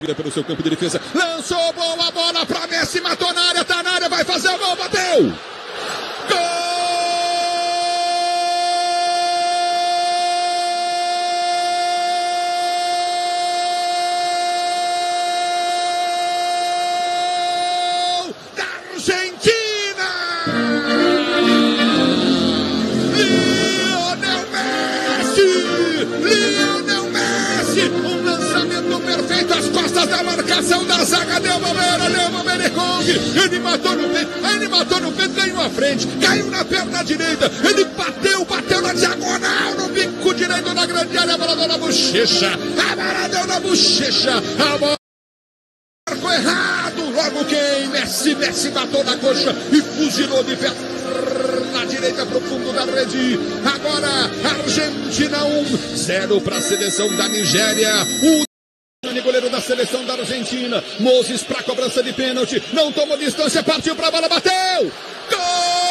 Vira pelo seu campo de defesa, lançou boa bola para Messi, matou na área, tá na área, vai fazer o gol, bateu! Gol! Da Argentina! Lionel Messi! Um lançamento perfeito às costas da marcação da zaga, deu bobeira, Kong, ele matou no peito, ganhou a frente, caiu na perna direita, ele bateu na diagonal, no bico direito da grande área, a bola deu na bochecha, a bola marcou errado, logo quem? Messi bateu na coxa e fuzilou de perna direita pro fundo da rede. Agora, Argentina 1-0 para a seleção da Nigéria. O goleiro da seleção da Argentina, Moses para cobrança de pênalti, não tomou distância, partiu para a bola, bateu! Gol!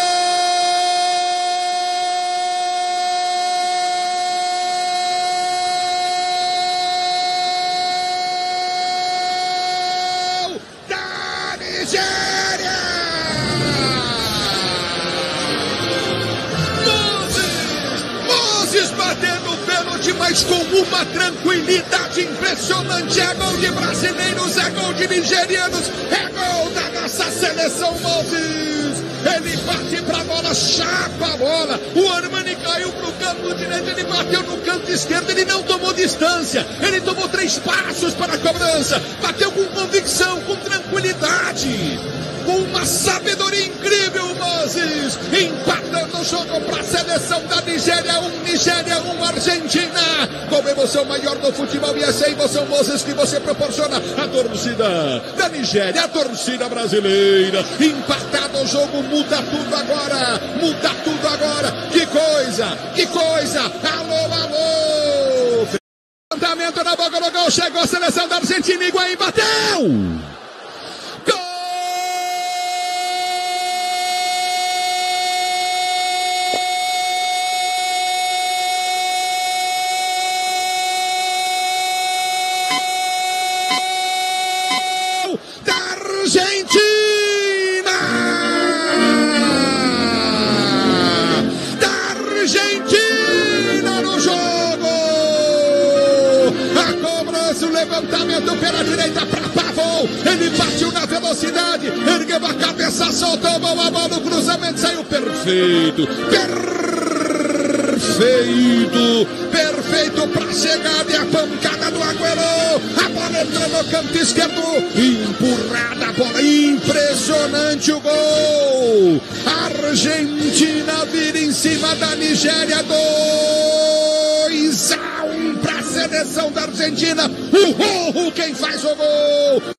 Da Nigéria! Moses batendo o pênalti, mas com uma tranquilidade impressionante. É gol de brasileiros, é gol de nigerianos, é gol da nossa seleção. Moses, ele bate pra bola, chapa a bola, o Armani caiu pro campo direito, ele bateu no canto esquerdo, ele não tomou distância, ele tomou 3 passos para a cobrança, bateu com convicção, com tranquilidade, com uma sabedoria incrível. Moses empatando o jogo para a seleção da Nigéria, Nigéria 1, Argentina. Com emoção maior do futebol, e essa emoção, Moses, que você proporciona a torcida da Nigéria, a torcida brasileira. Empatado o jogo, muda tudo agora, que coisa, alô, levantamento na boca do gol, chegou a seleção da Argentina, Higuaín bateu! Argentina no jogo, a cobrança, o levantamento pela direita para Pavão, ele partiu na velocidade, ergueu a cabeça, soltou a bola, o cruzamento saiu perfeito para chegada e a pancada do Agüero, a bola entrou no canto esquerdo, empurrada a bola, impressionante o gol. Argentina vira em cima da Nigéria, 2-1 para a seleção da Argentina. Quem faz o gol?